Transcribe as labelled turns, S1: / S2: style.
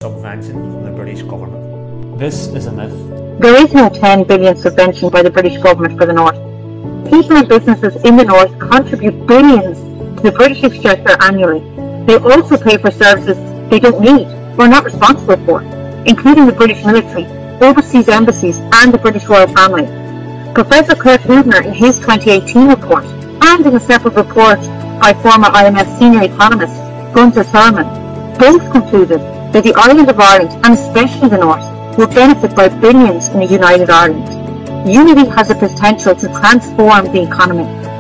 S1: subvention from the British government. This is a myth.
S2: There is no 10 billion subvention by the British government for the North. People and businesses in the North contribute billions to the British Exchequer annually. They also pay for services they don't need or are not responsible for, including the British military, overseas embassies and the British royal family. Professor Kurt Hubner, in his 2018 report and in a separate report by former IMF senior economist Gunther Thurman, both concluded that the island of Ireland, and especially the North, will benefit by billions in a united Ireland. Unity has the potential to transform the economy.